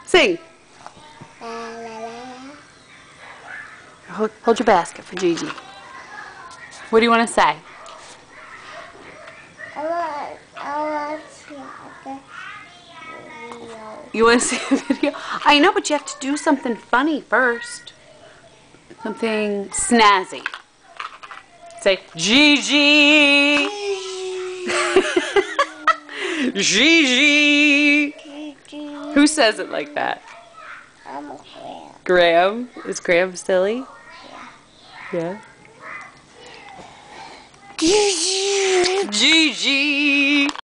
Sing. Hold your basket for Gigi. What do you want to say? I want to see the video. You want to see the video? I know, but you have to do something funny first. Something snazzy. Say, Gigi! Gigi! Who says it like that? I'm a Graham. Graham? Is Graham silly? Yeah. Gigi! Gigi!